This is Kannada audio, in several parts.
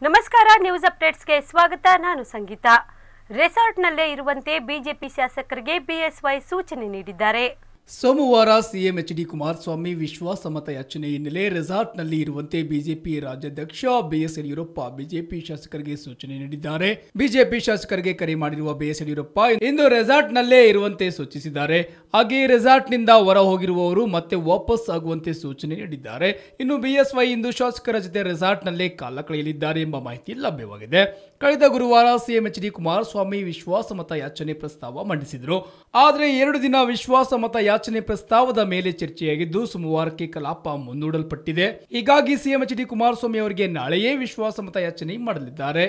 ನಮಸ್ಕಾರ ನ್ಯೂಸ್ ಅಪ್ಡೇಟ್ಸ್ಗೆ ಸ್ವಾಗತ. ನಾನು ಸಂಗೀತಾ. ರೆಸಾರ್ಟ್ನಲ್ಲೇ ಇರುವಂತೆ ಬಿಜೆಪಿ ಶಾಸಕರಿಗೆ ಬಿಎಸ್ವೈ ಸೂಚನೆ ನೀಡಿದ್ದಾರೆ. ಸೋಮವಾರ ಸಿಎಂ ಎಚ್ಡಿ ಕುಮಾರಸ್ವಾಮಿ ವಿಶ್ವಾಸಮತ ಯಾಚನೆ ಹಿನ್ನೆಲೆ ರೆಸಾರ್ಟ್ನಲ್ಲಿ ಇರುವಂತೆ ಬಿಜೆಪಿ ರಾಜ್ಯಾಧ್ಯಕ್ಷ ಬಿಎಸ್ ಯಡಿಯೂರಪ್ಪ ಬಿಜೆಪಿ ಶಾಸಕರಿಗೆ ಸೂಚನೆ ನೀಡಿದ್ದಾರೆ. ಬಿಜೆಪಿ ಶಾಸಕರಿಗೆ ಕರೆ ಮಾಡಿರುವ ಬಿಎಸ್ ಯಡಿಯೂರಪ್ಪ ಇಂದು ರೆಸಾರ್ಟ್ನಲ್ಲೇ ಇರುವಂತೆ ಸೂಚಿಸಿದ್ದಾರೆ. ಹಾಗೆಯೇ ರೆಸಾರ್ಟ್ನಿಂದ ಹೊರ ಹೋಗಿರುವವರು ಮತ್ತೆ ವಾಪಸ್ ಆಗುವಂತೆ ಸೂಚನೆ ನೀಡಿದ್ದಾರೆ. ಇನ್ನು ಬಿಎಸ್ವೈ ಇಂದು ಶಾಸಕರ ಜೊತೆ ರೆಸಾರ್ಟ್ನಲ್ಲೇ ಕಾಲ ಕಳೆಯಲಿದ್ದಾರೆ ಎಂಬ ಮಾಹಿತಿ ಲಭ್ಯವಾಗಿದೆ. ಕಳೆದ ಗುರುವಾರ ಸಿಎಂ ಎಚ್ಡಿ ಕುಮಾರಸ್ವಾಮಿ ವಿಶ್ವಾಸಮತ ಯಾಚನೆ ಪ್ರಸ್ತಾವ ಮಂಡಿಸಿದರು. ಆದರೆ 2 ದಿನ ವಿಶ್ವಾಸಮತ ಯಾಚನೆ ಪ್ರಸ್ತಾವದ ಮೇಲೆ ಚರ್ಚೆಯಾಗಿದ್ದು ಸೋಮವಾರಕ್ಕೆ ಕಲಾಪ ಮುಂದೂಡಲ್ಪಟ್ಟಿದೆ. ಹೀಗಾಗಿ ಸಿಎಂ ಎಚ್ಡಿ ಕುಮಾರಸ್ವಾಮಿ ಅವರಿಗೆ ನಾಳೆಯೇ ವಿಶ್ವಾಸಮತ ಯಾಚನೆ ಮಾಡಲಿದ್ದಾರೆ.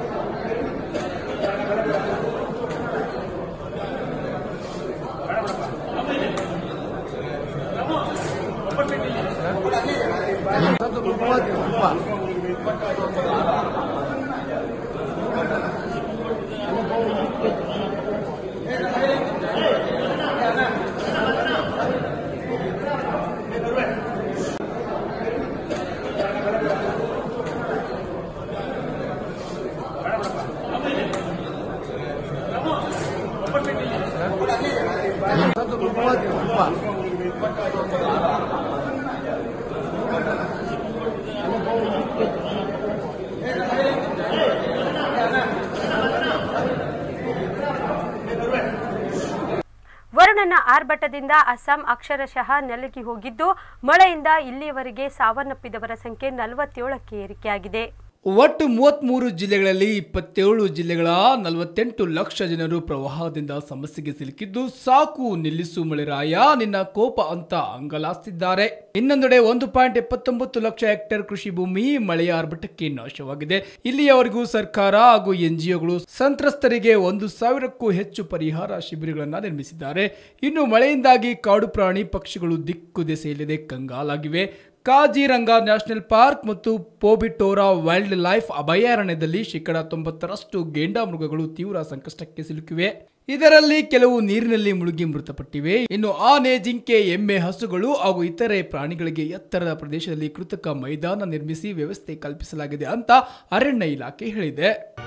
ವರುಣನ ಆರ್ಭಟದಿಂದ ಅಸ್ಸಾಂ ಅಕ್ಷರಶಃ ನೆಲಗಿ ಹೋಗಿದ್ದು ಮಳೆಯಿಂದ ಇಲ್ಲಿಯವರೆಗೆ ಸಾವನ್ನಪ್ಪಿದವರ ಸಂಖ್ಯೆ 47ಕ್ಕೆ ಏರಿಕೆಯಾಗಿದೆ. ಒಟ್ಟು 33 ಜಿಲ್ಲೆಗಳಲ್ಲಿ 27 ಜಿಲ್ಲೆಗಳ 48 ಲಕ್ಷ ಜನರು ಪ್ರವಾಹದಿಂದ ಸಮಸ್ಯೆಗೆ ಸಿಲುಕಿದ್ದು ಸಾಕು ನಿಲ್ಲಿಸು ಮಳೆರಾಯ ನಿನ್ನ ಕೋಪ ಅಂತ ಅಂಗಲಾಸ್ತಿದ್ದಾರೆ. ಇನ್ನೊಂದೆಡೆ 1.79 ಲಕ್ಷ ಹೆಕ್ಟೇರ್ ಕೃಷಿ ಭೂಮಿ ಮಳೆಯ ಆರ್ಭಟಕ್ಕೆ ನಾಶವಾಗಿದೆ. ಇಲ್ಲಿಯವರೆಗೂ ಸರ್ಕಾರ ಹಾಗೂ ಎನ್ಜಿಒಗಳು ಸಂತ್ರಸ್ತರಿಗೆ 1,000ಕ್ಕೂ ಹೆಚ್ಚು ಪರಿಹಾರ ಶಿಬಿರಗಳನ್ನು ನಿರ್ಮಿಸಿದ್ದಾರೆ. ಇನ್ನು ಮಳೆಯಿಂದಾಗಿ ಕಾಡು ಪ್ರಾಣಿ ಪಕ್ಷಿಗಳು ದಿಕ್ಕು ದೆಸೆಯಿಲ್ಲದೆ ಕಂಗಾಲಾಗಿವೆ. ಕಾಜಿರಂಗಾ ನ್ಯಾಷನಲ್ ಪಾರ್ಕ್ ಮತ್ತು ಪೋಬಿಟೋರಾ ವೈಲ್ಡ್ ಲೈಫ್ ಅಭಯಾರಣ್ಯದಲ್ಲಿ 90% ಗೆಂಡಾಮೃಗಗಳು ತೀವ್ರ ಸಂಕಷ್ಟಕ್ಕೆ ಸಿಲುಕಿವೆ. ಇದರಲ್ಲಿ ಕೆಲವು ನೀರಿನಲ್ಲಿ ಮುಳುಗಿ ಮೃತಪಟ್ಟಿವೆ. ಇನ್ನು ಆನೆ, ಜಿಂಕೆ, ಎಮ್ಮೆ, ಹಸುಗಳು ಹಾಗೂ ಇತರೆ ಪ್ರಾಣಿಗಳಿಗೆ ಎತ್ತರದ ಪ್ರದೇಶದಲ್ಲಿ ಕೃತಕ ಮೈದಾನ ನಿರ್ಮಿಸಿ ವ್ಯವಸ್ಥೆ ಕಲ್ಪಿಸಲಾಗಿದೆ ಅಂತ ಅರಣ್ಯ ಇಲಾಖೆ ಹೇಳಿದೆ.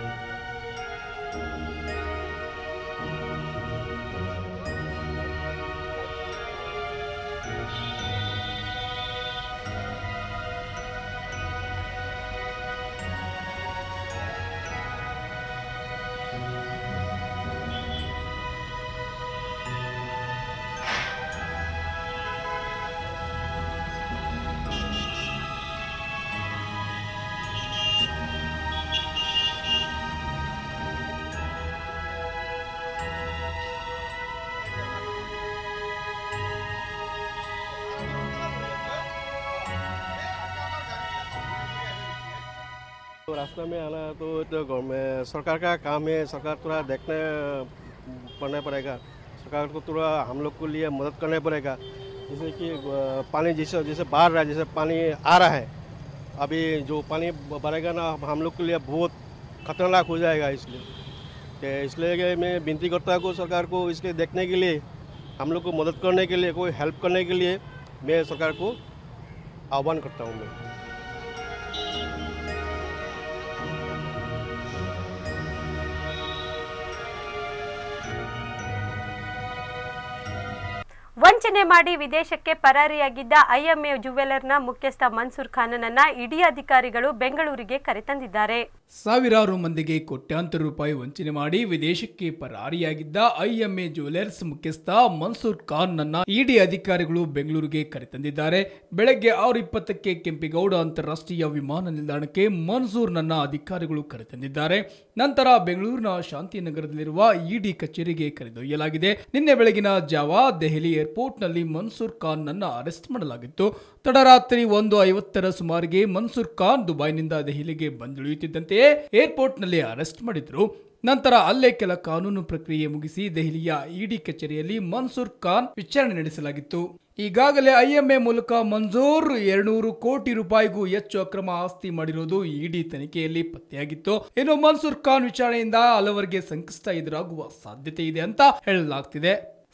रास्ता में आना तो गवर्नमेंट सरकार का काम है. सरकार थोड़ा देखने पड़ना पड़ेगा. सरकार को थोड़ा हम लोग को लिए मदद करना पड़ेगा. जैसे कि पानी जैसे बाढ़ रहा है, जैसे पानी आ रहा है, अभी जो पानी बढ़ेगा ना हम लोग के लिए बहुत खतरनाक हो जाएगा. इसलिए मैं विनती करता हूँ सरकार को इसके देखने के लिए, हम लोग को मदद करने के लिए, कोई हेल्प करने के लिए मैं सरकार को आह्वान करता हूँ. मैं ವಂಚನೆ ಮಾಡಿ ವಿದೇಶಕ್ಕೆ ಪರಾರಿಯಾಗಿದ್ದ ಐಎಂಎ ಜುವೆಲರ್ನ ಮುಖ್ಯಸ್ಥ ಮನ್ಸೂರ್ ಖಾನ್ನನ್ನ ಇಡಿ ಅಧಿಕಾರಿಗಳು ಬೆಂಗಳೂರಿಗೆ ಕರೆತಂದಿದ್ದಾರೆ. ಸಾವಿರಾರು ಮಂದಿಗೆ ಕೋಟ್ಯಾಂತರ ರೂಪಾಯಿ ವಂಚನೆ ಮಾಡಿ ವಿದೇಶಕ್ಕೆ ಪರಾರಿಯಾಗಿದ್ದ ಐಎಂಎ ಜುವೆಲರ್ಸ್ ಮುಖ್ಯಸ್ಥ ಮನ್ಸೂರ್ ಖಾನ್ ನನ್ನ ಇಡಿ ಅಧಿಕಾರಿಗಳು ಬೆಂಗಳೂರಿಗೆ ಕರೆತಂದಿದ್ದಾರೆ. ಬೆಳಗ್ಗೆ 6:20ಕ್ಕೆ ಕೆಂಪೇಗೌಡ ಅಂತಾರಾಷ್ಟ್ರೀಯ ವಿಮಾನ ನಿಲ್ದಾಣಕ್ಕೆ ಮನ್ಸೂರ್ ನನ್ನ ಅಧಿಕಾರಿಗಳು ಕರೆತಂದಿದ್ದಾರೆ. ನಂತರ ಬೆಂಗಳೂರಿನ ಶಾಂತಿನಗರದಲ್ಲಿರುವ ಇಡಿ ಕಚೇರಿಗೆ ಕರೆದೊಯ್ಯಲಾಗಿದೆ. ನಿನ್ನೆ ಬೆಳಗಿನ ಜಾವ ದೆಹಲಿ ಏರ್ಪೋರ್ಟ್ನಲ್ಲಿ ಮನ್ಸೂರ್ ಖಾನ್ ನನ್ನ ಅರೆಸ್ಟ್ ಮಾಡಲಾಗಿತ್ತು. ತಡರಾತ್ರಿ 1:50 ಸುಮಾರಿಗೆ ಮನ್ಸೂರ್ ಖಾನ್ ದುಬೈನಿಂದ ದೆಹಲಿಗೆ ಬಂದಿಳಿಯುತ್ತಿದ್ದಂತೆಯೇ ಏರ್ಪೋರ್ಟ್ನಲ್ಲಿ ಅರೆಸ್ಟ್ ಮಾಡಿದ್ರು. ನಂತರ ಅಲ್ಲೇ ಕೆಲ ಕಾನೂನು ಪ್ರಕ್ರಿಯೆ ಮುಗಿಸಿ ದೆಹಲಿಯ ಇಡಿ ಕಚೇರಿಯಲ್ಲಿ ಮನ್ಸೂರ್ ಖಾನ್ ವಿಚಾರಣೆ ನಡೆಸಲಾಗಿತ್ತು. ಈಗಾಗಲೇ ಐಎಂಎ ಮೂಲಕ ಮನ್ಸೂರ್ 200 ಕೋಟಿ ರೂಪಾಯಿಗೂ ಹೆಚ್ಚು ಅಕ್ರಮ ಆಸ್ತಿ ಮಾಡಿರುವುದು ಇಡಿ ತನಿಖೆಯಲ್ಲಿ ಪತ್ತೆಯಾಗಿತ್ತು. ಇನ್ನು ಮನ್ಸೂರ್ ಖಾನ್ ವಿಚಾರಣೆಯಿಂದ ಹಲವರಿಗೆ ಸಂಕಷ್ಟ ಎದುರಾಗುವ ಸಾಧ್ಯತೆ ಇದೆ ಅಂತ ಹೇಳಲಾಗ್ತಿದೆ.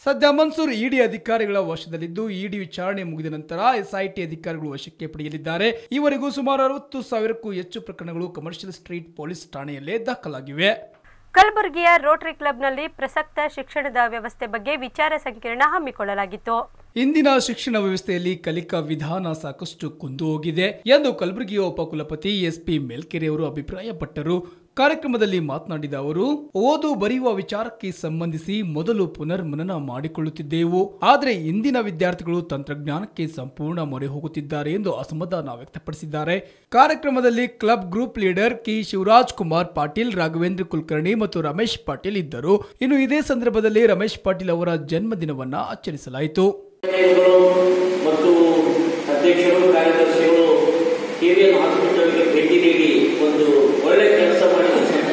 ಸದ್ಯ ಮನ್ಸೂರ್ ಇಡಿ ಅಧಿಕಾರಿಗಳ ವಶದಲ್ಲಿದ್ದು ಇಡಿ ವಿಚಾರಣೆ ಮುಗಿದ ನಂತರ ಎಸ್ಐಟಿ ಅಧಿಕಾರಿಗಳು ವಶಕ್ಕೆ ಪಡೆಯಲಿದ್ದಾರೆ. ಈವರೆಗೂ ಸುಮಾರು 60,000ಕ್ಕೂ ಹೆಚ್ಚು ಪ್ರಕರಣಗಳು ಕಮರ್ಷಿಯಲ್ ಸ್ಟ್ರೀಟ್ ಪೊಲೀಸ್ ಠಾಣೆಯಲ್ಲೇ ದಾಖಲಾಗಿವೆ. ಕಲಬುರಗಿಯ ರೋಟರಿ ಕ್ಲಬ್ನಲ್ಲಿ ಪ್ರಸಕ್ತ ಶಿಕ್ಷಣದ ವ್ಯವಸ್ಥೆ ಬಗ್ಗೆ ವಿಚಾರ ಸಂಕಿರಣ ಹಮ್ಮಿಕೊಳ್ಳಲಾಗಿತ್ತು. ಇಂದಿನ ಶಿಕ್ಷಣ ವ್ಯವಸ್ಥೆಯಲ್ಲಿ ಕಲಿಕಾ ವಿಧಾನ ಸಾಕಷ್ಟು ಕುಂದು ಹೋಗಿದೆ ಎಂದು ಕಲಬುರಗಿಯ ಉಪಕುಲಪತಿ ಎಸ್ಪಿ ಮೇಲ್ಕೆರೆ ಅವರು ಅಭಿಪ್ರಾಯಪಟ್ಟರು. ಕಾರ್ಯಕ್ರಮದಲ್ಲಿ ಮಾತನಾಡಿದ ಅವರು, ಓದು ಬರೆಯುವ ವಿಚಾರಕ್ಕೆ ಸಂಬಂಧಿಸಿ ಮೊದಲು ಪುನರ್ಮನನ ಮಾಡಿಕೊಳ್ಳುತ್ತಿದ್ದೆವು. ಆದರೆ ಇಂದಿನ ವಿದ್ಯಾರ್ಥಿಗಳು ತಂತ್ರಜ್ಞಾನಕ್ಕೆ ಸಂಪೂರ್ಣ ಮೊರೆ ಹೋಗುತ್ತಿದ್ದಾರೆ ಎಂದು ಅಸಮಾಧಾನ ವ್ಯಕ್ತಪಡಿಸಿದ್ದಾರೆ. ಕಾರ್ಯಕ್ರಮದಲ್ಲಿ club group leader K Shivaraj Kumar Patil, Raghavendra Kulkarni ಮತ್ತು ರಮೇಶ್ ಪಾಟೀಲ್ ಇದ್ದರು. ಇನ್ನು ಇದೇ ಸಂದರ್ಭದಲ್ಲಿ ರಮೇಶ್ ಪಾಟೀಲ್ ಅವರ ಜನ್ಮದಿನವನ್ನ ಆಚರಿಸಲಾಯಿತು. ಮತ್ತು ಅಧ್ಯಕ್ಷರು, ಕಾರ್ಯದರ್ಶಿಗಳು KVN ಹಾಸ್ಪಿಟಲ್ಗೆ ಭೇಟಿ ನೀಡಿ ಒಂದು ಒಳ್ಳೆ ಕೆಲಸ ಮಾಡಿ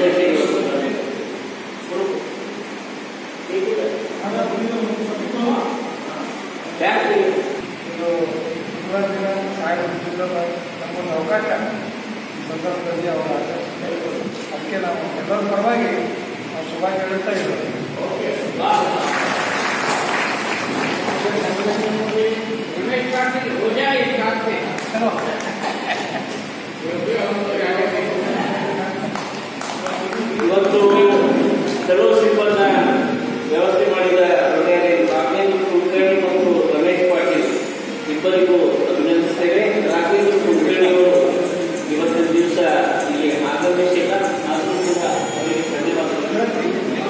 ಅವಕಾಶ ಸಂದರ್ಭದಲ್ಲಿ ಅವರ ಅದಕ್ಕೆ ನಾವು ಎಲ್ಲರ ಪರವಾಗಿ ನಾವು ಶುಭಾಶಯ ಹೇಳ್ತಾ ಇದ್ದೇವೆ. ಇವತ್ತು ಫೆಲೋಶಿಪ್ನ ವ್ಯವಸ್ಥೆ ಮಾಡಿದ ರಾಘವೇಂದ್ರ ಕುಲಕರ್ಣಿ ಮತ್ತು ರಮೇಶ್ ಪಾಟೀಲ್ ಇಬ್ಬರಿಗೂ ಅಭಿನಂದಿಸುತ್ತೇವೆ. ರಾಘವೇಂದ್ರ ಕುಲಕರ್ಣಿ ಅವರು ಇವತ್ತಿನ ದಿವಸ ಇಲ್ಲಿ ಆಗಮಿಸಿಲ್ಲ, ಆದರೂ ಕೂಡ ಅವರಿಗೆ ಧನ್ಯವಾದಗಳು.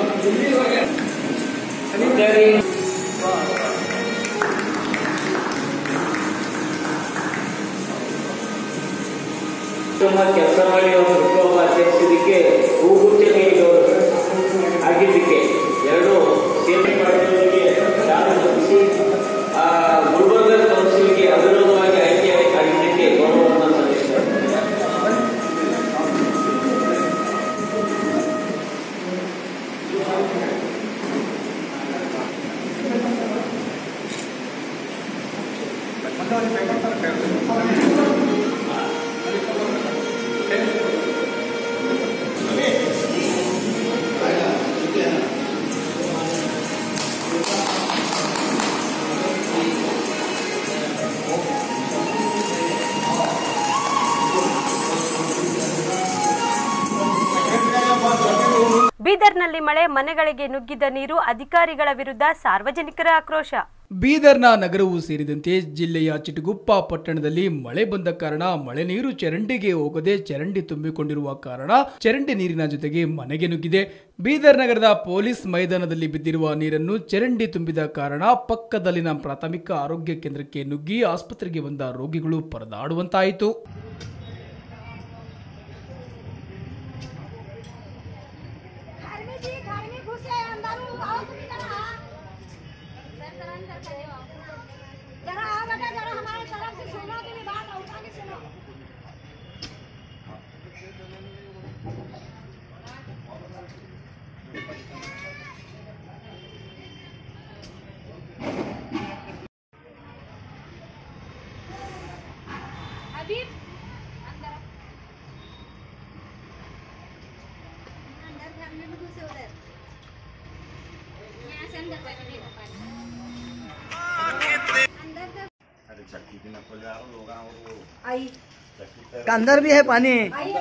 ಕೆಲಸ ಮಾಡಿ ಅವರು ಹುಟ್ಟುಹಬ್ಬ ಆಚರಿಸಿದ್ದಕ್ಕೆ ಹೂಗುಚ್ಚ ನೀಡಿದವರು ಆಗಿದ್ದಕ್ಕೆ ಎರಡು ಸೇವೆ ಮಾಡಿದವರಿಗೆ ಶಾಲೆಗೊಳಿಸಿ ಗುಲ್ಬರ್ಗ ಕೌನ್ಸಿಲ್ಗೆ ಅವಿರೋಧವಾಗಿ ಆಗಿದ್ದಕ್ಕೆ ಗೌರವವನ್ನು ಸಲ್ಲಿಸಿದರು. ಬೀದರ್ನಲ್ಲಿ ಮಳೆ, ಮನೆಗಳಿಗೆ ನುಗ್ಗಿದ ನೀರು, ಅಧಿಕಾರಿಗಳ ವಿರುದ್ಧ ಸಾರ್ವಜನಿಕರ ಆಕ್ರೋಶ. ಬೀದರ್ನ ನಗರವೂ ಸೇರಿದಂತೆ ಜಿಲ್ಲೆಯ ಚಿಟಗುಪ್ಪ ಪಟ್ಟಣದಲ್ಲಿ ಮಳೆ ಬಂದ ಕಾರಣ ಮಳೆ ನೀರು ಚರಂಡಿಗೆ ಹೋಗದೆ ಚರಂಡಿ ತುಂಬಿಕೊಂಡಿರುವ ಕಾರಣ ಚರಂಡಿ ನೀರಿನ ಜೊತೆಗೆ ಮನೆಗೆ ನುಗ್ಗಿದೆ. ಬೀದರ್ ನಗರದ ಪೊಲೀಸ್ ಮೈದಾನದಲ್ಲಿ ಬಿದ್ದಿರುವ ನೀರನ್ನು ಚರಂಡಿ ತುಂಬಿದ ಕಾರಣ ಪಕ್ಕದಲ್ಲಿನ ಪ್ರಾಥಮಿಕ ಆರೋಗ್ಯ ಕೇಂದ್ರಕ್ಕೆ ನುಗ್ಗಿ ಆಸ್ಪತ್ರೆಗೆ ಬಂದ ರೋಗಿಗಳು ಪರದಾಡುವಂತಾಯಿತು. अंदर भी है पानी,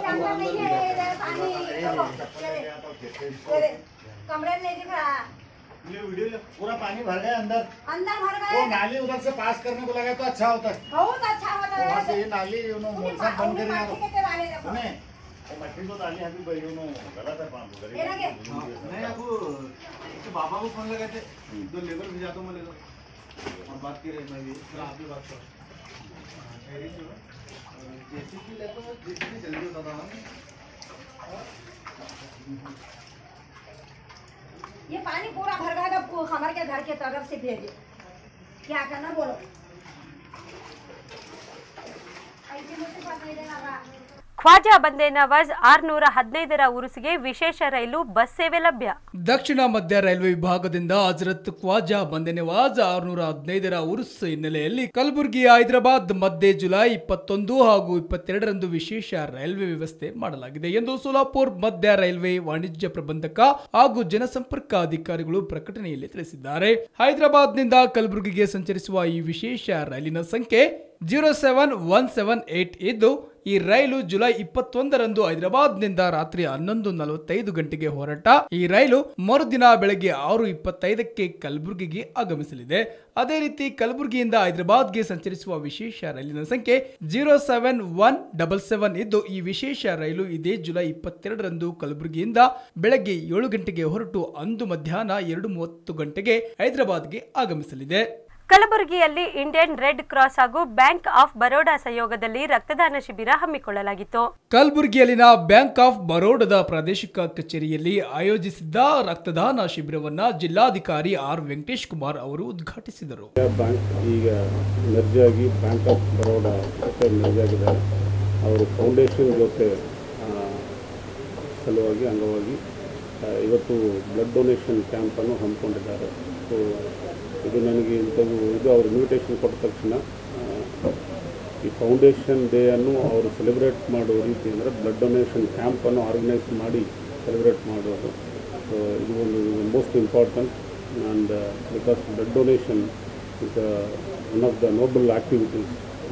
कमरे नहीं दिख रहा। पूरा पानी भर गया अंदर भर गया। वो नाली उधर से पास करने को लगा तो अच्छा होता है, बहुत अच्छा होता है। वहाँ से ये नाली मोर्चा बंद कर मट्टी तो नाली अभी गलत है पानी नहीं। आपको बाबा को फोन लगाए थे, जो लेबर भेजा दो, मैं ले लो और बात की रहे। मैं भी आप भी बात करो, जेसीबी ले तो जेसीबी जल्दी होता था। ये पानी पूरा भर गया तो हमारे के घर के तरफ से भेजे, क्या करना बोलो। ऐसे मुझे बात नहीं देना। ಖ್ವಾಜಾ ಬಂದೆ ನವಾಜ್ 615ರ ಉರುಸಿಗೆ ವಿಶೇಷ ರೈಲು ಬಸ್ ಸೇವೆ ಲಭ್ಯ. ದಕ್ಷಿಣ ಮಧ್ಯ ರೈಲ್ವೆ ವಿಭಾಗದಿಂದ ಹಜರತ್ ಖ್ವಾಜಾ ಬಂದೆ ನವಾಜ್ 615ರ ಉರುಸ್ ಹಿನ್ನೆಲೆಯಲ್ಲಿ ಕಲಬುರಗಿ ಹೈದರಾಬಾದ್ ಮಧ್ಯೆ ಜುಲೈ 21 ಹಾಗೂ 22ರಂದು ವಿಶೇಷ ರೈಲ್ವೆ ವ್ಯವಸ್ಥೆ ಮಾಡಲಾಗಿದೆ ಎಂದು ಸೋಲಾಪುರ್ ಮಧ್ಯ ರೈಲ್ವೆ ವಾಣಿಜ್ಯ ಪ್ರಬಂಧಕ ಹಾಗೂ ಜನಸಂಪರ್ಕ ಅಧಿಕಾರಿಗಳು ಪ್ರಕಟಣೆಯಲ್ಲಿ ತಿಳಿಸಿದ್ದಾರೆ. ಹೈದರಾಬಾದ್ನಿಂದ ಕಲಬುರಗಿಗೆ ಸಂಚರಿಸುವ ಈ ವಿಶೇಷ ರೈಲಿನ ಸಂಖ್ಯೆ 07178 ಇದ್ದು ಈ ರೈಲು ಜುಲೈ 21ರಂದು ಹೈದರಾಬಾದ್ನಿಂದ ರಾತ್ರಿ 11:45 ಗಂಟೆಗೆ ಹೊರಟ ಈ ರೈಲು ಮರುದಿನ ಬೆಳಗ್ಗೆ 6:25ಕ್ಕೆ ಕಲಬುರಗಿಗೆ ಆಗಮಿಸಲಿದೆ. ಅದೇ ರೀತಿ ಕಲಬುರಗಿಯಿಂದ ಹೈದರಾಬಾದ್ಗೆ ಸಂಚರಿಸುವ ವಿಶೇಷ ರೈಲಿನ ಸಂಖ್ಯೆ 07177 ಇದ್ದು ಈ ವಿಶೇಷ ರೈಲು ಇದೇ ಜುಲೈ 22ರಂದು ಕಲಬುರಗಿಯಿಂದ ಬೆಳಗ್ಗೆ 7 ಗಂಟೆಗೆ ಹೊರಟು ಅಂದು ಮಧ್ಯಾಹ್ನ 2:30 ಗಂಟೆಗೆ ಹೈದರಾಬಾದ್ಗೆ ಆಗಮಿಸಲಿದೆ. ಕಲಬುರಗಿಯಲ್ಲಿ ಇಂಡಿಯನ್ ರೆಡ್ ಕ್ರಾಸ್ ಹಾಗೂ ಬ್ಯಾಂಕ್ ಆಫ್ ಬರೋಡಾ ಸಹಯೋಗದಲ್ಲಿ ರಕ್ತದಾನ ಶಿಬಿರ ಹಮ್ಮಿಕೊಳ್ಳಲಾಗಿತ್ತು. ಕಲಬುರಗಿಯಲ್ಲಿನ ಬ್ಯಾಂಕ್ ಆಫ್ ಬರೋಡಾದ ಪ್ರಾದೇಶಿಕ ಕಚೇರಿಯಲ್ಲಿ ಆಯೋಜಿಸಿದ್ದ ರಕ್ತದಾನ ಶಿಬಿರವನ್ನು ಜಿಲ್ಲಾಧಿಕಾರಿ ಆರ್ ವೆಂಕಟೇಶ್ ಕುಮಾರ್ ಅವರು ಉದ್ಘಾಟಿಸಿದರು. ಬ್ಯಾಂಕ್ ಈಗ ಮೆರ್ಜ್ ಆಗಿ ಬ್ಯಾಂಕ್ ಆಫ್ ಬರೋಡಾ ಜೊತೆ ಮೆರ್ಜ್ ಆಗಿದೆ. ಅವರು ಫೌಂಡೇಶನ್ ಜೊತೆ ಸಲುವಾಗಿ ಅಂಗವಾಗಿ ಇವತ್ತು ಬ್ಲಡ್ ಡೊನೇಷನ್ ಕ್ಯಾಂಪನ್ನು ಹಮ್ಮಿಕೊಂಡಿದ್ದಾರೆ. ಸೊ ಇದು ನನಗೆ ಇದು ಅವರು ಇನ್ವಿಟೇಷನ್ ಕೊಟ್ಟ ತಕ್ಷಣ ಈ ಫೌಂಡೇಶನ್ ಡೇಯನ್ನು ಅವರು ಸೆಲೆಬ್ರೇಟ್ ಮಾಡುವ ರೀತಿ ಅಂದರೆ ಬ್ಲಡ್ ಡೊನೇಷನ್ ಕ್ಯಾಂಪನ್ನು ಆರ್ಗನೈಸ್ ಮಾಡಿ ಸೆಲೆಬ್ರೇಟ್ ಮಾಡೋದು. ಸೊ ಇದು ಒಂದು most important and because blood donation is one of the noble activities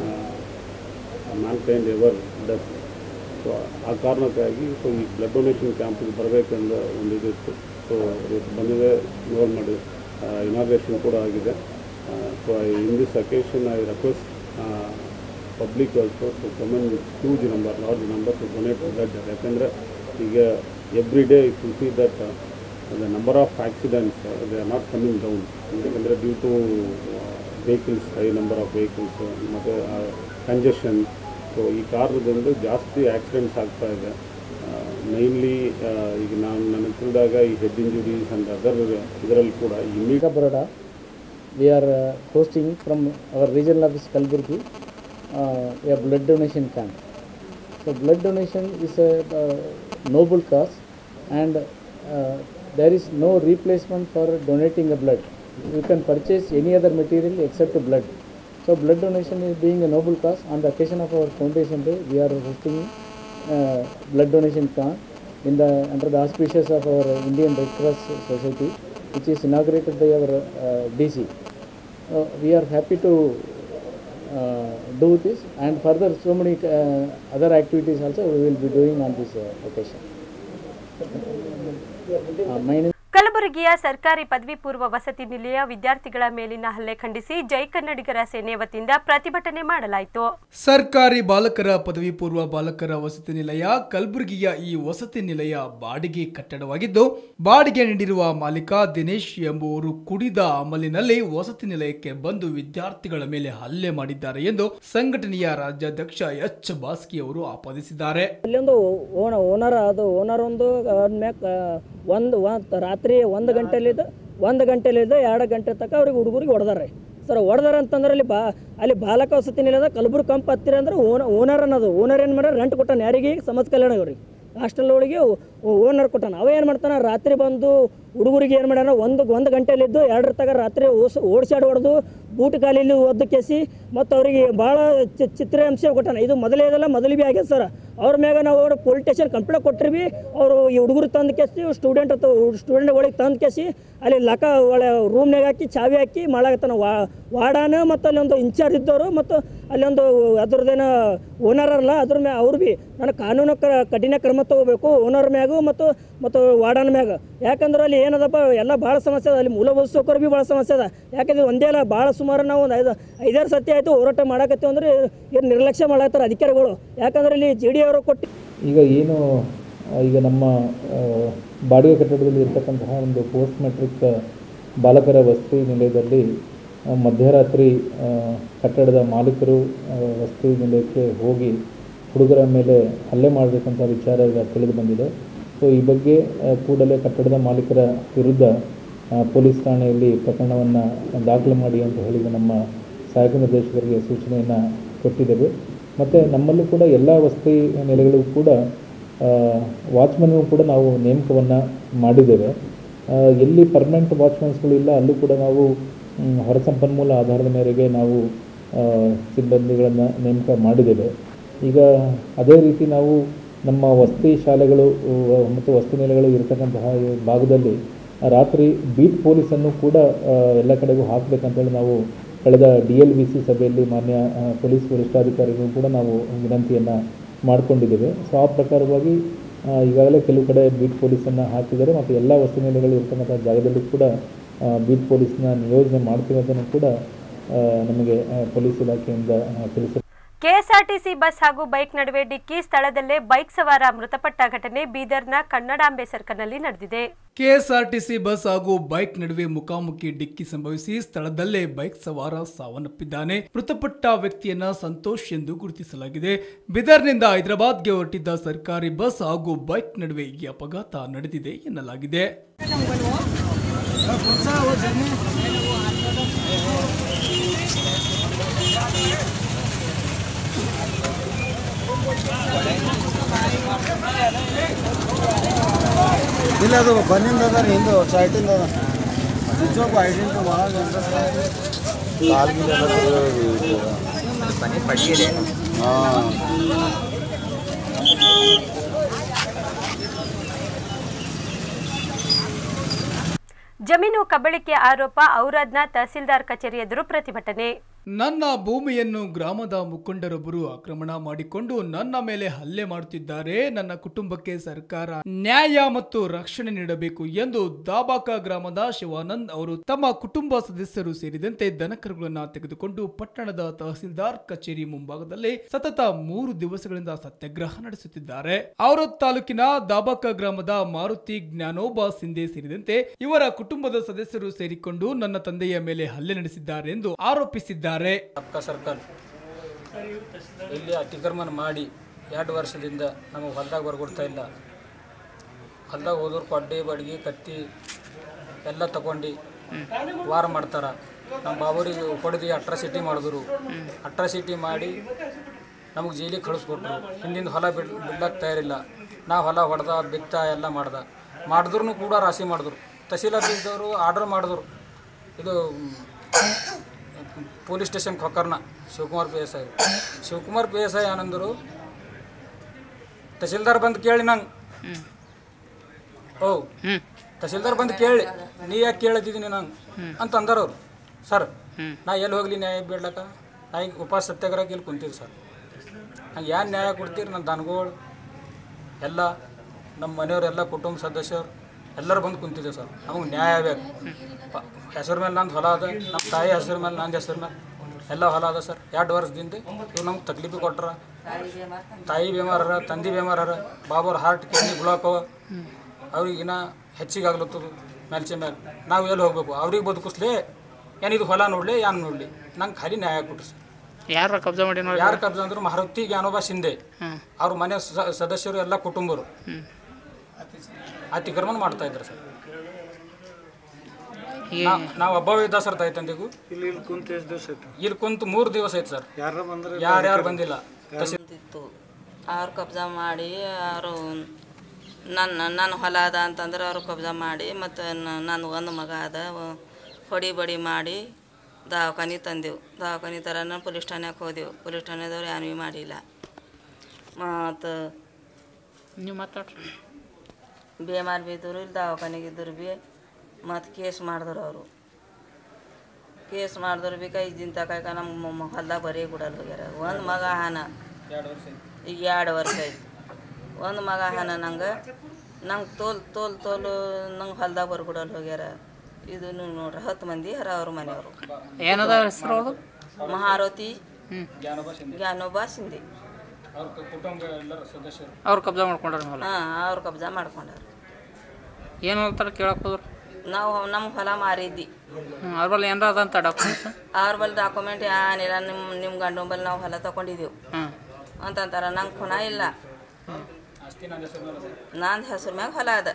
mankind ever does. So ಆ ಕಾರಣಕ್ಕಾಗಿ ಸೊ ಈ ಬ್ಲಡ್ ಡೊನೇಷನ್ ಕ್ಯಾಂಪಿಗೆ ಬರಬೇಕೆಂದ ಒಂದು ಇದಿತ್ತು. ಸೊ ಇವತ್ತು ಬಂದಿದೆ, ನೋಡ್ ಮಾಡಿ ಇನಾಗ್ರೇಷನ್ ಕೂಡ ಆಗಿದೆ. So in this occasion I request public also to come in huge number, large number to donate blood. ಯಾಕೆಂದರೆ ಈಗ every day if you see that the number of accidents they are not coming down. ಯಾಕೆಂದರೆ due to vehicles, high number of vehicles ಮತ್ತು ಕಂಜೆಷನ್. ಸೊ ಈ ಕಾರಣದಿಂದ ಜಾಸ್ತಿ ಆಕ್ಸಿಡೆಂಟ್ಸ್ ಆಗ್ತಾ ಇದೆ. ಮೈನ್ಲಿ ಈಗ ನನಗೆ ತಿಳಿದಾಗ ಈ ಹೆಡ್ ಇಂಜುರೀಸ್ ಆ್ಯಂಡ್ ಅದರ್ ಇದರಲ್ಲಿ ಕೂಡ ಈ ಮೀಟಾ Baroda we are hosting from our regional office Kalaburgi a blood donation camp. So blood donation is a noble cause and there is no replacement for donating a blood. You can purchase any other material except blood. So blood donation is being a noble cause. On the occasion of our foundation day, we are hosting blood donation camp under the auspices of our Indian Red Cross Society, which is inaugurated by our DC. We are happy to do this, and further so many other activities also we will be doing on this occasion. My name ಕಲಬುರಗಿಯ ಸರ್ಕಾರಿ ಪದವಿ ಪೂರ್ವ ವಸತಿ ನಿಲಯ ವಿದ್ಯಾರ್ಥಿಗಳ ಮೇಲಿನ ಹಲ್ಲೆ ಖಂಡಿಸಿ ಜೈ ಕನ್ನಡಿಗರ ಸೇನೆ ವತಿಯಿಂದ ಪ್ರತಿಭಟನೆ ಮಾಡಲಾಯಿತು. ಸರ್ಕಾರಿ ಬಾಲಕರ ಪದವಿ ಪೂರ್ವ ಬಾಲಕರ ವಸತಿ ನಿಲಯ ಕಲಬುರಗಿಯ ಈ ವಸತಿ ನಿಲಯ ಬಾಡಿಗೆ ಕಟ್ಟಡವಾಗಿದ್ದು, ಬಾಡಿಗೆ ನೀಡಿರುವ ಮಾಲೀಕ ದಿನೇಶ್ ಎಂಬುವರು ಕುಡಿದ ಅಮಲಿನಲ್ಲಿ ವಸತಿ ನಿಲಯಕ್ಕೆ ಬಂದು ವಿದ್ಯಾರ್ಥಿಗಳ ಮೇಲೆ ಹಲ್ಲೆ ಮಾಡಿದ್ದಾರೆ ಎಂದು ಸಂಘಟನೆಯ ರಾಜ್ಯಾಧ್ಯಕ್ಷ ಎಚ್ ಬಾಸ್ಕಿ ಅವರು ಆಪಾದಿಸಿದ್ದಾರೆ. ಓನರ್ ಒಂದು ರಾತ್ರಿ 1 ಗಂಟೆಲಿದ್ದು 2 ಗಂಟೆ ತನಕ ಅವ್ರಿಗೆ ಹುಡುಗರಿಗೆ ಹೊಡೆದಾರೆ ಸರ್. ಹೊಡೆದಾರ ಅಂತಂದ್ರೆ ಅಲ್ಲಿ ಬಾಲಕ ವಸತಿ ನಿಲಯದ ಕಲಬುರ್ಗಿ ಕಂಪ್ ಹತ್ತಿರ ಅಂದ್ರೆ ಓನರ್ ಅನ್ನೋದು. ಓನರ್ ಏನು ಮಾಡ್ಯಾರ, ರೆಂಟ್ ಕೊಟ್ಟಾನ ಯಾರಿಗೆ, ಸಮಾಜ ಕಲ್ಯಾಣ ಅವ್ರಿಗೆ ಹಾಸ್ಟೆಲ್ ಒಳಗೆ ಓನರ್ ಕೊಟ್ಟಾನ. ಅವ ಏನು ಮಾಡ್ತಾನೆ, ರಾತ್ರಿ ಬಂದು ಹುಡುಗರಿಗೆ ಏನು ಮಾಡ್ಯಾನ, 1 ಗಂಟೆಲಿದ್ದು 2 ತಗ ರಾತ್ರಿ ಓಡಿಸಾಡಿ ಹೊಡೆದು ಬೂಟ್ ಕಾಲಿಲ್ಲಿ ಒದ್ದು ಕೆಸಿ ಮತ್ತು ಅವರಿಗೆ ಭಾಳ ಚಿತ್ರಹಿಂಸೆ ಕೊಟ್ಟಾನ. ಇದು ಮೊದಲೇದಲ್ಲ, ಮೊದಲು ಭೀ ಆಗ್ಯದ ಸರ್. ಅವ್ರ ಮ್ಯಾಗ ನಾವು ಪೊಲೀಸ್ ಸ್ಟೇಷನ್ ಕಂಪ್ಲೇಂಟ್ ಕೊಟ್ಟರೆ ಭೀ ಅವರು ಈ ಹುಡುಗರು ತಂದು ಕೆಸಿ ಸ್ಟೂಡೆಂಟ್ಗಳಿಗೆ ತಂದು ಕೆಸಿ ಅಲ್ಲಿ ಒಳ್ಳೆ ರೂಮ್ನಾಗ ಹಾಕಿ ಚಾವಿ ಹಾಕಿ ಮಾಡಾಕತ್ತಾನ. ವಾರ್ಡನ್ ಮತ್ತು ಅಲ್ಲಿ ಒಂದು ಇನ್ಚಾರ್ಜ್ ಇದ್ದವರು ಮತ್ತು ಅಲ್ಲೊಂದು ಅದ್ರದ್ದೇನೋ ಓನರ್ ಅಲ್ಲ, ಅದ್ರ ಮ್ಯಾಗ ಅವ್ರು ಭೀ ನಾನು ಕಾನೂನು ಕಠಿಣ ಕ್ರಮ ತಗೋಬೇಕು ಓನರ್ ಮ್ಯಾಗು ಮತ್ತು ವಾರ್ಡನ್ ಮ್ಯಾಗ. ಯಾಕಂದ್ರೆ ಅಲ್ಲಿ ಏನದಪ್ಪ ಎಲ್ಲ ಭಾಳ ಸಮಸ್ಯೆ ಅದ. ಅಲ್ಲಿ ಮೂಲಭೂತ ಸೌಕರ್ಯ ಭೀ ಭಾಳ ಸಮಸ್ಯೆ ಅದ. ಯಾಕಂದ್ರೆ ಒಂದೇ ಅಲ್ಲ, ಭಾಳ ಸುಮಾರು ನಾವು ಒಂದು 5-6 ಸತಿ ಆಯಿತು ಹೋರಾಟ ಮಾಡಕತ್ತೀವಿ. ಅಂದ್ರೆ ಏನು ನಿರ್ಲಕ್ಷ್ಯ ಮಾಡತ್ತಾರೆ ಅಧಿಕಾರಿಗಳು. ಯಾಕಂದ್ರೆ ಇಲ್ಲಿ JD ಅವರು ಕೊಟ್ಟು ಈಗ ನಮ್ಮ ಬಾಡಿಗೆ ಕಟ್ಟಡದಲ್ಲಿ ಇರ್ತಕ್ಕಂತಹ ಒಂದು ಪೋಸ್ಟ್ ಮೆಟ್ರಿಕ್ ಬಾಲಕರ ವಸತಿ ನಿಲಯದಲ್ಲಿ ಮಧ್ಯರಾತ್ರಿ ಕಟ್ಟಡದ ಮಾಲೀಕರು ವಸತಿ ನಿಲಯಕ್ಕೆ ಹೋಗಿ ಹುಡುಗರ ಮೇಲೆ ಹಲ್ಲೆ ಮಾಡಬೇಕಂತ ವಿಚಾರ ಈಗ ತಿಳಿದು ಬಂದಿದೆ. ಸೊ ಈ ಬಗ್ಗೆ ಕೂಡಲೇ ಕಟ್ಟಡದ ಮಾಲೀಕರ ವಿರುದ್ಧ ಪೊಲೀಸ್ ಠಾಣೆಯಲ್ಲಿ ಪ್ರಕರಣವನ್ನು ದಾಖಲು ಮಾಡಿ ಅಂತ ಹೇಳಿದ ನಮ್ಮ ಸಹಾಯಕ ನಿರ್ದೇಶಕರಿಗೆ ಸೂಚನೆಯನ್ನು ಕೊಟ್ಟಿದ್ದೇವೆ. ಮತ್ತು ನಮ್ಮಲ್ಲೂ ಕೂಡ ಎಲ್ಲ ವಸತಿ ನೆಲೆಗಳಿಗೂ ಕೂಡ ವಾಚ್ಮನ್ಗೂ ಕೂಡ ನಾವು ನೇಮಕವನ್ನು ಮಾಡಿದ್ದೇವೆ. ಎಲ್ಲಿ ಪರ್ಮನೆಂಟ್ ವಾಚ್ಮನ್ಸ್ಗಳಿಲ್ಲ ಅಲ್ಲೂ ಕೂಡ ನಾವು ಹೊರ ಸಂಪನ್ಮೂಲ ಆಧಾರದ ಮೇರೆಗೆ ನಾವು ಸಿಬ್ಬಂದಿಗಳನ್ನು ನೇಮಕ ಮಾಡಿದ್ದೇವೆ. ಈಗ ಅದೇ ರೀತಿ ನಾವು ನಮ್ಮ ವಸತಿ ಶಾಲೆಗಳು ಮತ್ತು ವಸತಿ ನೆಲೆಗಳು ಇರತಕ್ಕಂತಹ ಭಾಗದಲ್ಲಿ ರಾತ್ರಿ ಬೀಟ್ ಪೊಲೀಸನ್ನು ಕೂಡ ಎಲ್ಲ ಕಡೆಗೂ ಹಾಕಬೇಕಂತೇಳಿ ನಾವು ಕಳೆದ DLBC ಸಭೆಯಲ್ಲಿ ಮಾನ್ಯ ಪೊಲೀಸ್ ವರಿಷ್ಠಾಧಿಕಾರಿಗಳು ಕೂಡ ನಾವು ವಿನಂತಿಯನ್ನು ಮಾಡಿಕೊಂಡಿದ್ದೇವೆ. ಸೊ ಆ ಪ್ರಕಾರವಾಗಿ ಈಗಾಗಲೇ ಕೆಲವು ಕಡೆ ಬೀಟ್ ಪೊಲೀಸನ್ನು ಹಾಕಿದ್ದಾರೆ ಮತ್ತು ಎಲ್ಲ ವಸತಿ ನೆಲೆಗಳು ಇರ್ತಕ್ಕಂಥ ಜಾಗದಲ್ಲೂ ಕೂಡ ಬೀಟ್ ಪೊಲೀಸ್ನ ನಿಯೋಜನೆ ಮಾಡ್ತೀವಿ ಅಂತಲೂ ಕೂಡ ನಮಗೆ ಪೊಲೀಸ್ ಇಲಾಖೆಯಿಂದ ತಿಳಿಸಿದ್ದಾರೆ. ಕೆಎಸ್ಆರ್ಟಿಸಿ ಬಸ್ ಹಾಗೂ ಬೈಕ್ ನಡುವೆ ಡಿಕ್ಕಿ, ಸ್ಥಳದಲ್ಲೇ ಬೈಕ್ ಸವಾರ ಮೃತಪಟ್ಟ ಘಟನೆ ಬೀದರ್ನ ಕನ್ನಡಾಂಬೆ ಸರ್ಕಲ್ನಲ್ಲಿ ನಡೆದಿದೆ. ಕೆಎಸ್ಆರ್ಟಿಸಿ ಬಸ್ ಹಾಗೂ ಬೈಕ್ ನಡುವೆ ಮುಖಾಮುಖಿ ಡಿಕ್ಕಿ ಸಂಭವಿಸಿ ಸ್ಥಳದಲ್ಲೇ ಬೈಕ್ ಸವಾರ ಸಾವನ್ನಪ್ಪಿದ್ದಾನೆ. ಮೃತಪಟ್ಟ ವ್ಯಕ್ತಿಯನ್ನ ಸಂತೋಷ್ ಎಂದು ಗುರುತಿಸಲಾಗಿದೆ. ಬೀದರ್ನಿಂದ ಹೈದರಾಬಾದ್ಗೆ ಹೊರಟಿದ್ದ ಸರ್ಕಾರಿ ಬಸ್ ಹಾಗೂ ಬೈಕ್ ನಡುವೆ ಈ ಅಪಘಾತ ನಡೆದಿದೆ ಎನ್ನಲಾಗಿದೆ. ಇಲ್ಲ ಅದು ಬನ್ನಿಂದ ಅದ ರೀ ಹಿಂದೆ ಸೈಟಿಂದ ಅದ ನಿಜವಾಗ ಐಡೆಂಟಿ ಒಳಗೆ ಹಾಂ ಜಮೀನು ಕಬಳಿಕೆ ಆರೋಪ ಔರಾದ್ನ ತಹಸೀಲ್ದಾರ್ ಕಚೇರಿ ಎದುರು ಪ್ರತಿಭಟನೆ. ನನ್ನ ಭೂಮಿಯನ್ನು ಗ್ರಾಮದ ಮುಖಂಡರೊಬ್ಬರು ಆಕ್ರಮಣ ಮಾಡಿಕೊಂಡು ನನ್ನ ಮೇಲೆ ಹಲ್ಲೆ ಮಾಡುತ್ತಿದ್ದಾರೆ. ನನ್ನ ಕುಟುಂಬಕ್ಕೆ ಸರ್ಕಾರ ನ್ಯಾಯ ಮತ್ತು ರಕ್ಷಣೆ ನೀಡಬೇಕು ಎಂದು ದಾಬಾಕ ಗ್ರಾಮದ ಶಿವಾನಂದ್ ಅವರು ತಮ್ಮ ಕುಟುಂಬ ಸದಸ್ಯರು ಸೇರಿದಂತೆ ದನಕರುಗಳನ್ನು ತೆಗೆದುಕೊಂಡು ಪಟ್ಟಣದ ತಹಸೀಲ್ದಾರ್ ಕಚೇರಿ ಮುಂಭಾಗದಲ್ಲಿ ಸತತ 3 ದಿವಸಗಳಿಂದ ಸತ್ಯಾಗ್ರಹ ನಡೆಸುತ್ತಿದ್ದಾರೆ. ಔರಾದ್ ತಾಲೂಕಿನ ದಾಬಾಕ ಗ್ರಾಮದ ಮಾರುತಿ ಜ್ಞಾನೋಬ ಸಿಂಧೆ ಸೇರಿದಂತೆ ಇವರ ಕುಟುಂಬದ ಸದಸ್ಯರು ಸೇರಿಕೊಂಡು ನನ್ನ ತಂದೆಯ ಮೇಲೆ ಹಲ್ಲೆ ನಡೆಸಿದ್ದಾರೆ ಎಂದು ಆರೋಪಿಸಿದ್ದಾರೆ. ಸರ್ಕಲ್ ಇಲ್ಲಿ ಅತಿಕ್ರಮಣ ಮಾಡಿ 2 ವರ್ಷದಿಂದ ನಮಗೆ ಹೊಲದಾಗ ಹೊರಗೊಡ್ತಾ ಇಲ್ಲ. ಹೊಲದಾಗ ಹೋದವ್ರು ಕೊಡ್ಡೆ ಬಡ್ಗಿ ಕತ್ತಿ ಎಲ್ಲ ತಗೊಂಡು ವಾರ ಮಾಡ್ತಾರೆ. ನಮ್ಮ ಬಾಬರಿಗೆ ಹೊಡೆದು ಅಟ್ರಾಸಿಟಿ ಮಾಡಿದ್ರು. ಅಟ್ರಾಸಿಟಿ ಮಾಡಿ ನಮಗೆ ಜೈಲಿಗೆ ಕಳಿಸ್ಕೊಟ್ರು. ಹಿಂದಿನ ಹೊಲ ಬಿಡ್ಲಕ್ಕೆ ತಯಾರಿಲ್ಲ. ನಾ ಹೊಲ ಹೊಡೆದ ಬಿತ್ತ ಎಲ್ಲ ಮಾಡಿದ್ರು ಕೂಡ ರಾಶಿ ಮಾಡಿದ್ರು. ತಹಸೀಲ್ದಾರ್ದವರು ಆರ್ಡರ್ ಮಾಡಿದ್ರು. ಇದು ಪೊಲೀಸ್ ಸ್ಟೇಷನ್ ಕೊಕ್ಕರ್ನ ಶಿವಕುಮಾರ್ PSI ಏನಂದರು, ತಹಸೀಲ್ದಾರ್ ಬಂದು ಕೇಳಿ ನಂಗೆ ತಹಸೀಲ್ದಾರ್ ಬಂದು ಕೇಳಿ ನೀ ಯಾಕೆ ಕೇಳತ್ತಿದ್ದೀನಿ ನಂಗೆ ಅಂತ ಅಂದಾರ ಅವರು. ಸರ್ ನಾ ಎಲ್ಲಿ ಹೋಗ್ಲಿ ನ್ಯಾಯ ಬೇಡ್ಲಕ್ಕ? ನಾ ಈಗ ಉಪವಾಸ ಸತ್ಯಾಗ್ರಹಕ್ಕೆ ಇಲ್ಲಿ ಕುಂತೀರಿ ಸರ್. ನಂಗೆ ಏನು ನ್ಯಾಯ ಕೊಡ್ತೀರಿ? ನನ್ನ ದನಗಳು ಎಲ್ಲ ನಮ್ಮ ಮನೆಯವರೆಲ್ಲ ಕುಟುಂಬ ಸದಸ್ಯರು ಎಲ್ಲರೂ ಬಂದು ಕುಂತಿದ್ದೇವೆ ಸರ್. ನಮಗೆ ನ್ಯಾಯ ಬೇಕು. ಹೆಸರು ಮೇಲೆ ನಂದು ಹೊಲ ಅದ, ನಮ್ಮ ತಾಯಿ ಹೆಸರು ಮೇಲೆ ನಂದು ಹೆಸರು ಮೇಲೆ ಎಲ್ಲ ಹೊಲ ಅದ ಸರ್. 2 ವರ್ಷದಿಂದ ಇವ್ರು ನಮ್ಗೆ ತಕ್ಲೀಫಿ ಕೊಟ್ರ. ತಾಯಿ ಬೇಮಾರ, ತಂದೆ ಬೇಮಾರ, ಬಾಬರ್ ಹಾರ್ಟ್ ಕಿಡ್ನಿ ಬ್ಲಾಕ್ ಅವ. ಅವ್ರಿಗಿನ್ನ ಹೆಚ್ಚಿಗೆ ಆಗ್ಲತ್ತದು ಮೆಲ್ಚೆ ಮೇಲೆ. ನಾವು ಎಲ್ಲಿ ಹೋಗ್ಬೇಕು? ಅವ್ರಿಗೆ ಬದುಕಿಸ್ಲಿ ಏನಿದು ಹೊಲ ನೋಡಲಿ ಏನು ನೋಡಲಿ? ನಂಗೆ ಖಾಲಿ ನ್ಯಾಯ ಕೊಟ್ರಿ ಸರ್. ಯಾರು ಕಬ್ಜಾ ಮಾಡಿ? ಯಾರು ಕಬ್ಜಾ ಅಂದ್ರೆ ಮಾರುತಿ ಜ್ಞಾನೋಬ ಸಿಂಧೆ, ಅವ್ರ ಮನೆ ಸದಸ್ಯರು ಎಲ್ಲ ಕುಟುಂಬರು ಅತಿಕ್ರಮಣ ಮಾಡ್ತಾ ಇದ್ದಾರೆ ಸರ್. ನಾವು ಹಬ್ಬ ಇದ್ದ ಸರ್ ತಾಯಿ ತಂದೆಗೂ ಇಲ್ಲಿ ಕುಂತು 3 ದಿವಸ ಆಯ್ತು ಸರ್. ಯಾರ್ಯಾರು ಬಂದಿಲ್ಲ. ಅವ್ರು ಕಬ್ಜಾ ಮಾಡಿ ಅವರು ನನ್ನ ಹೊಲ ಅದ ಅಂತಂದ್ರೆ ಅವರು ಕಬ್ಜಾ ಮಾಡಿ ಮತ್ತು ನನ್ನ ಒಂದು ಮಗ ಅದ ಹೊಡಿ ಬಡಿ ಮಾಡಿ ದವಾಖಾನೆ ತಂದೆವು. ದವಾಖಾನೆ ಥರನ ಪೊಲೀಸ್ ಠಾಣೆಗೆ ಹೋದೆವು. ಪೊಲೀಸ್ ಠಾಣೆದವ್ರು ಏನೂ ಮಾಡಿಲ್ಲ. ಮತ್ತು ನೀವು ಮಾತಾಡ್ರಿ. ಬೇಮಾರ್ ಬಿದ್ದರು, ಇಲ್ಲಿ ದವಾಖಾನೆಗೆ ಇದ್ದರು ಭೀ ಮತ್ತು ಕೇಸ್ ಮಾಡಿದ್ರು. ಅವರು ಕೇಸ್ ಮಾಡಿದ್ರು ಭೀ ಕೈಜಿನ ತಕಾಯ್ಕ ನಮ್ಮ ಹೊಲ್ದಾಗ ಬರೀ ಗುಡಲ್ ಹೋಗ್ಯಾರ. ಒಂದು ಮಗ ಹಾನ ಈಗ 2 ವರ್ಷ ಆಯ್ತು. ಒಂದು ಮಗ ಹಾನ ನಂಗೆ ತೋಲು ನಂಗೆ ಹೊಲ್ದಾಗ ಬರ್ಗುಡಲ್ ಹೋಗ್ಯಾರ. ಇದು ನೋಡ್ರಿ 10 ಮಂದಿ ಹರ ಅವ್ರ ಮನೆಯವರು. ಏನದ ಹೆಸರು? ಮಾರುತಿ ಜ್ಞಾನೋಬ ಸಿಂಧೆ. ಅವ್ರು ಕಬ್ಜಾ ಮಾಡ್ಕೊಂಡ್ರ? ಹಾಂ, ಅವ್ರು ಕಬ್ಜಾ ಮಾಡ್ಕೊಂಡಾರ. ಏನು ಹೇಳ್ತಾರೆ ಕೇಳಕ್ಕೆ ಹೋದ್ರು? ನಾವು ನಮ್ಮ ಹೊಲ ಮಾರಿದ್ದಿ. ಅವ್ರ ಬಲ್ಲಿ ಏನಾರ ಅದಂತ ಡಾಕ್ಯುಮೆಂಟ್ಸ್? ಅವ್ರ ಬಲ್ಲಿ ಡಾಕ್ಯುಮೆಂಟ್ ಏನಿಲ್ಲ. ನಿಮ್ಮ ಗಂಡನ ಬಲ್ಲಿ ನಾವು ಹೊಲ ತಗೊಂಡಿದ್ದೆವು ಅಂತಂತಾರೆ. ನಂಗೆ ಖುನ ಇಲ್ಲ. ನಂದು ಹೆಸರು ಮ್ಯಾಗ ಹೊಲ ಅದ.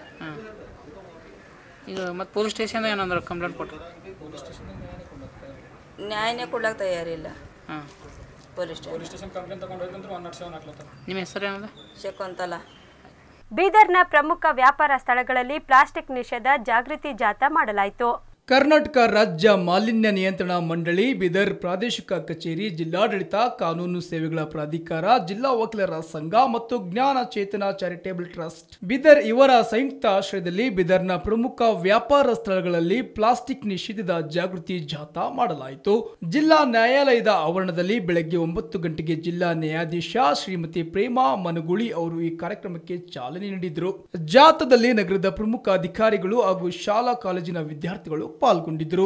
ಈಗ ಮತ್ತು ಪೊಲೀಸ್ ಸ್ಟೇಷನ್ ಏನಂದ್ರೆ ಕಂಪ್ಲೇಂಟ್ ಕೊಟ್ಟರು? ನ್ಯಾಯನೇ ಕೊಡ್ಲಕ್ಕೆ ತಯಾರಿಲ್ಲ. ಪೊಲೀಸ್ ಸ್ಟೇಷನ್ ಕಂಪ್ಲೇಂಟ್ ತಗೊಂಡು ಹೋಯ್ತಂದ್ರೆ 107 ಹಾಕ್ಲತ್ತಾರ. ನಿಮ್ಮ ಹೆಸರು ಏನದ? ಶಕುಂತಲಾ. ಬೀದರ್ನ ಪ್ರಮುಖ ವ್ಯಾಪಾರ ಸ್ಥಳಗಳಲ್ಲಿ ಪ್ಲಾಸ್ಟಿಕ್ ನಿಷೇಧ ಜಾಗೃತಿ ಜಾಥಾ ಮಾಡಲಾಯಿತು. ಕರ್ನಾಟಕ ರಾಜ್ಯ ಮಾಲಿನ್ಯ ನಿಯಂತ್ರಣ ಮಂಡಳಿ, ಬೀದರ್ ಪ್ರಾದೇಶಿಕ ಕಚೇರಿ, ಜಿಲ್ಲಾಡಳಿತ, ಕಾನೂನು ಸೇವೆಗಳ ಪ್ರಾಧಿಕಾರ, ಜಿಲ್ಲಾ ವಕೀಲರ ಸಂಘ ಮತ್ತು ಜ್ಞಾನ ಚೇತನ ಚಾರಿಟೇಬಲ್ ಟ್ರಸ್ಟ್ ಬೀದರ್ ಇವರ ಸಂಯುಕ್ತ ಆಶ್ರಯದಲ್ಲಿ ಬೀದರ್ನ ಪ್ರಮುಖ ವ್ಯಾಪಾರ ಸ್ಥಳಗಳಲ್ಲಿ ಪ್ಲಾಸ್ಟಿಕ್ ನಿಷೇಧದ ಜಾಗೃತಿ ಜಾಥಾ ಮಾಡಲಾಯಿತು. ಜಿಲ್ಲಾ ನ್ಯಾಯಾಲಯದ ಆವರಣದಲ್ಲಿ ಬೆಳಗ್ಗೆ 9 ಗಂಟೆಗೆ ಜಿಲ್ಲಾ ನ್ಯಾಯಾಧೀಶ ಶ್ರೀಮತಿ ಪ್ರೇಮಾ ಮನಗುಳಿ ಅವರು ಈ ಕಾರ್ಯಕ್ರಮಕ್ಕೆ ಚಾಲನೆ ನೀಡಿದರು. ಜಾಥಾದಲ್ಲಿ ನಗರದ ಪ್ರಮುಖ ಅಧಿಕಾರಿಗಳು ಹಾಗೂ ಶಾಲಾ ಕಾಲೇಜಿನ ವಿದ್ಯಾರ್ಥಿಗಳು ಪಾಲ್ಗೊಂಡಿದ್ದರು.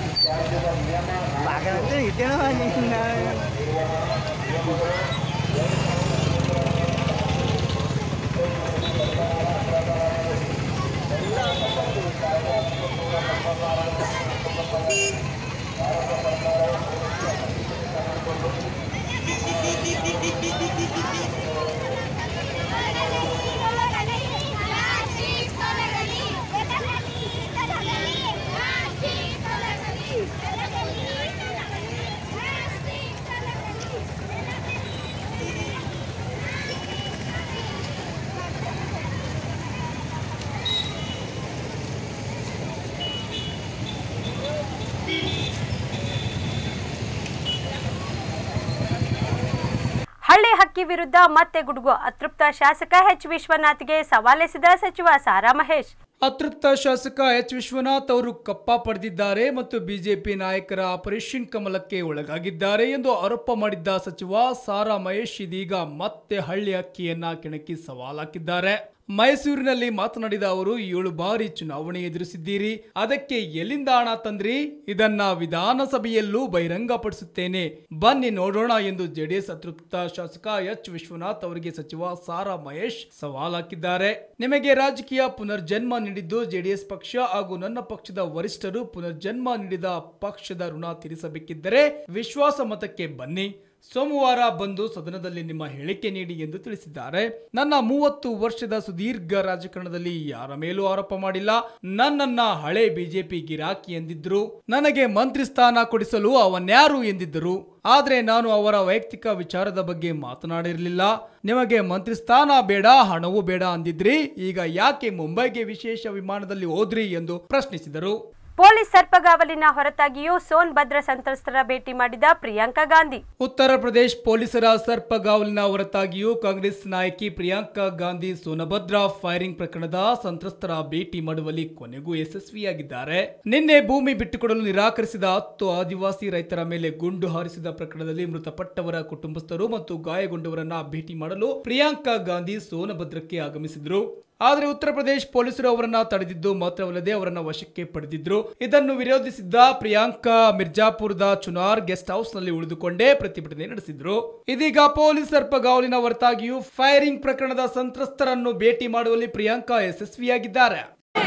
ಹಳ್ಳಿ ಹಕ್ಕಿ ವಿರುದ್ಧ ಮತ್ತೆ ಗುಡುಗು. ಅತೃಪ್ತ ಶಾಸಕ ಎಚ್ ವಿಶ್ವನಾಥ್ಗೆ ಸವಾಲೆಸೆದ ಸಚಿವ ಸಾರಾ ಮಹೇಶ್. ಅತೃಪ್ತ ಶಾಸಕ ಎಚ್ ವಿಶ್ವನಾಥ್ ಅವರು ಕಪ್ಪ ಪಡೆದಿದ್ದಾರೆ ಮತ್ತು ಬಿಜೆಪಿ ನಾಯಕರ ಆಪರೇಷನ್ ಕಮಲಕ್ಕೆ ಒಳಗಾಗಿದ್ದಾರೆ ಎಂದು ಆರೋಪ ಮಾಡಿದ್ದ ಸಚಿವ ಸಾರಾ ಮಹೇಶ್ ಇದೀಗ ಮತ್ತೆ ಹಳ್ಳಿ ಹಕ್ಕಿಯನ್ನ ಕೆಣಕಿ ಸವಾಲಾಕಿದ್ದಾರೆ. ಮೈಸೂರಿನಲ್ಲಿ ಮಾತನಾಡಿದ ಅವರು 7 ಬಾರಿ ಚುನಾವಣೆ ಎದುರಿಸಿದ್ದೀರಿ, ಅದಕ್ಕೆ ಎಲ್ಲಿಂದ ಹಣ ತಂದ್ರಿ? ಇದನ್ನ ವಿಧಾನಸಭೆಯಲ್ಲೂ ಬಹಿರಂಗಪಡಿಸುತ್ತೇನೆ, ಬನ್ನಿ ನೋಡೋಣ ಎಂದು ಜೆಡಿಎಸ್ ಅತೃಪ್ತ ಶಾಸಕ ಎಚ್ ವಿಶ್ವನಾಥ್ ಅವರಿಗೆ ಸಚಿವ ಸಾರಾ ಮಹೇಶ್ ಸವಾಲ್ ಹಾಕಿದ್ದಾರೆ. ನಿಮಗೆ ರಾಜಕೀಯ ಪುನರ್ಜನ್ಮ ನೀಡಿದ್ದು ಜೆಡಿಎಸ್ ಪಕ್ಷ ಹಾಗೂ ನನ್ನ ಪಕ್ಷದ ವರಿಷ್ಠರು ಪುನರ್ಜನ್ಮ ನೀಡಿದ ಪಕ್ಷದ ಋಣ ತೀರಿಸಬೇಕಿದ್ದರೆ ವಿಶ್ವಾಸ ಮತಕ್ಕೆ ಬನ್ನಿ, ಸೋಮವಾರ ಬಂದು ಸದನದಲ್ಲಿ ನಿಮ್ಮ ಹೇಳಿಕೆ ನೀಡಿ ಎಂದು ತಿಳಿಸಿದ್ದಾರೆ. ನನ್ನ 30 ವರ್ಷದ ಸುದೀರ್ಘ ರಾಜಕಾರಣದಲ್ಲಿ ಯಾರ ಮೇಲೂ ಆರೋಪ ಮಾಡಿಲ್ಲ. ನನ್ನನ್ನ ಹಳೆ ಬಿಜೆಪಿ ಗಿರಾಕಿ ಎಂದಿದ್ರು, ನನಗೆ ಮಂತ್ರಿ ಸ್ಥಾನ ಕೊಡಿಸಲು ಅವನ್ಯಾರು ಎಂದಿದ್ದರು. ಆದ್ರೆ ನಾನು ಅವರ ವೈಯಕ್ತಿಕ ವಿಚಾರದ ಬಗ್ಗೆ ಮಾತನಾಡಿರಲಿಲ್ಲ. ನಿಮಗೆ ಮಂತ್ರಿ ಸ್ಥಾನ ಬೇಡ, ಹಣವೂ ಬೇಡ ಅಂದಿದ್ರಿ, ಈಗ ಯಾಕೆ ಮುಂಬೈಗೆ ವಿಶೇಷ ವಿಮಾನದಲ್ಲಿ ಹೋದ್ರಿ ಎಂದು ಪ್ರಶ್ನಿಸಿದರು. ಪೊಲೀಸ್ ಸರ್ಪಗಾವಲಿನ ಹೊರತಾಗಿಯೂ ಸೋನ್ಭದ್ರ ಸಂತ್ರಸ್ತರ ಭೇಟಿ ಮಾಡಿದ ಪ್ರಿಯಾಂಕಾ ಗಾಂಧಿ. ಉತ್ತರ ಪ್ರದೇಶ ಪೊಲೀಸರ ಸರ್ಪಗಾವಲಿನ ಹೊರತಾಗಿಯೂ ಕಾಂಗ್ರೆಸ್ ನಾಯಕಿ ಪ್ರಿಯಾಂಕಾ ಗಾಂಧಿ ಸೋನಭದ್ರ ಫೈರಿಂಗ್ ಪ್ರಕರಣದ ಸಂತ್ರಸ್ತರ ಭೇಟಿ ಮಾಡುವಲ್ಲಿ ಕೊನೆಗೂ ಯಶಸ್ವಿಯಾಗಿದ್ದಾರೆ. ನಿನ್ನೆ ಭೂಮಿ ಬಿಟ್ಟುಕೊಡಲು ನಿರಾಕರಿಸಿದ 10 ಆದಿವಾಸಿ ರೈತರ ಮೇಲೆ ಗುಂಡು ಹಾರಿಸಿದ ಪ್ರಕರಣದಲ್ಲಿ ಮೃತಪಟ್ಟವರ ಕುಟುಂಬಸ್ಥರು ಮತ್ತು ಗಾಯಗೊಂಡವರನ್ನ ಭೇಟಿ ಮಾಡಲು ಪ್ರಿಯಾಂಕಾ ಗಾಂಧಿ ಸೋನಭದ್ರಕ್ಕೆ ಆಗಮಿಸಿದ್ರು. ಆದರೆ ಉತ್ತರ ಪ್ರದೇಶ ಪೊಲೀಸರು ಅವರನ್ನ ತಡೆದಿದ್ದು ಮಾತ್ರವಲ್ಲದೆ ಅವರನ್ನ ವಶಕ್ಕೆ ಪಡೆದಿದ್ರು. ಇದನ್ನು ವಿರೋಧಿಸಿದ್ದ ಪ್ರಿಯಾಂಕಾ ಮಿರ್ಜಾಪುರದ ಚುನಾರ್ ಗೆಸ್ಟ್ ಹೌಸ್ ನಲ್ಲಿ ಉಳಿದುಕೊಂಡೇ ಪ್ರತಿಭಟನೆ ನಡೆಸಿದ್ರು. ಇದೀಗ ಪೊಲೀಸ್ ಸರ್ಪಗಾವಲಿನ ಹೊರತಾಗಿಯೂ ಫೈರಿಂಗ್ ಪ್ರಕರಣದ ಸಂತ್ರಸ್ತರನ್ನು ಭೇಟಿ ಮಾಡುವಲ್ಲಿ ಪ್ರಿಯಾಂಕಾ ಯಶಸ್ವಿಯಾಗಿದ್ದಾರೆ.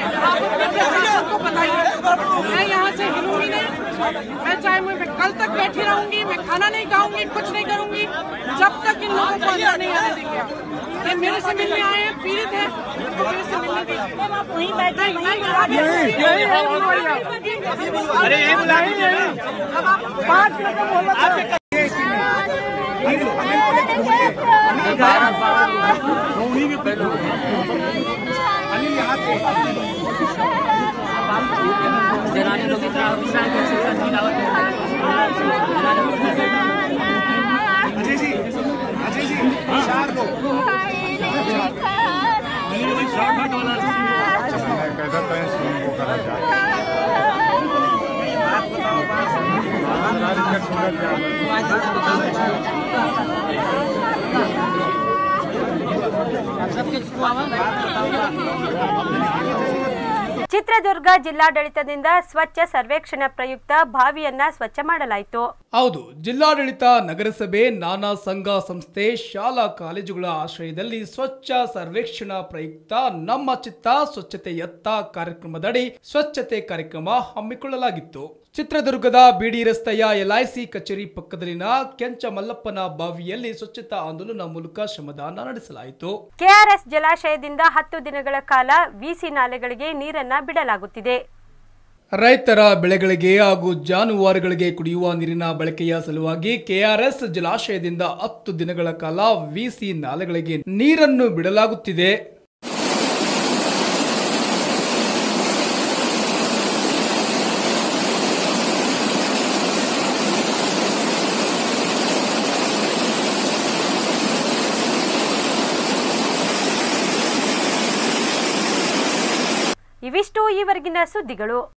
मैं यहाँ से हिलूंगी नहीं, मैं चाहे मैं कल तक बैठी रहूंगी, मैं खाना नहीं खाऊंगी, कुछ नहीं करूंगी जब तक इन लोगों को अंदर नहीं आने देंगे। ये मेरे से मिलने आए हैं, पीड़ित है, इनको मेरे से मिलने दीजिए। वहीं बैठे अरे ये बुलाइए अब आप 5 मिनट में बोलो अजय जी 4 लोग ಚಿತ್ರದುರ್ಗ ಜಿಲ್ಲಾಡಳಿತದಿಂದ ಸ್ವಚ್ಛ ಸರ್ವೇಕ್ಷಣೆ ಪ್ರಯುಕ್ತ ಬಾವಿಯನ್ನ ಸ್ವಚ್ಛ ಮಾಡಲಾಯಿತು. ಹೌದು, ಜಿಲ್ಲಾಡಳಿತ, ನಗರಸಭೆ, ನಾನಾ ಸಂಘ ಸಂಸ್ಥೆ, ಶಾಲಾ ಕಾಲೇಜುಗಳ ಆಶ್ರಯದಲ್ಲಿ ಸ್ವಚ್ಛ ಸರ್ವೇಕ್ಷಣಾ ಪ್ರಯುಕ್ತ ನಮ್ಮ ಚಿತ್ತ ಸ್ವಚ್ಛತೆಯತ್ತ ಕಾರ್ಯಕ್ರಮದಡಿ ಸ್ವಚ್ಛತೆ ಕಾರ್ಯಕ್ರಮ ಹಮ್ಮಿಕೊಳ್ಳಲಾಗಿತ್ತು. ಚಿತ್ರದುರ್ಗದ ಬಿಡಿ ರಸ್ತೆಯ LIC ಕಚೇರಿ ಪಕ್ಕದಲ್ಲಿನ ಕೆಂಚ ಮಲ್ಲಪ್ಪನ ಬಾವಿಯಲ್ಲಿ ಸ್ವಚ್ಛತಾ ಆಂದೋಲನ ಮೂಲಕ ಶ್ರಮದಾನ ನಡೆಸಲಾಯಿತು. ಕೆಆರ್ಎಸ್ ಜಲಾಶಯದಿಂದ 10 ದಿನಗಳ ಕಾಲ ವಿಸಿ ನಾಲೆಗಳಿಗೆ ನೀರನ್ನ ಬಿಡಲಾಗುತ್ತಿದೆ. ರೈತರ ಬೆಳೆಗಳಿಗೆ ಹಾಗೂ ಜಾನುವಾರುಗಳಿಗೆ ಕುಡಿಯುವ ನೀರಿನ ಬಳಕೆಯ ಸಲುವಾಗಿ ಕೆಆರ್ಎಸ್ ಜಲಾಶಯದಿಂದ 10 ದಿನಗಳ ಕಾಲ ವಿಸಿ ನಾಲೆಗಳಿಗೆ ನೀರನ್ನು ಬಿಡಲಾಗುತ್ತಿದೆ. ಇವಿಷ್ಟು ಈವರೆಗಿನ ಸುದ್ದಿಗಳು.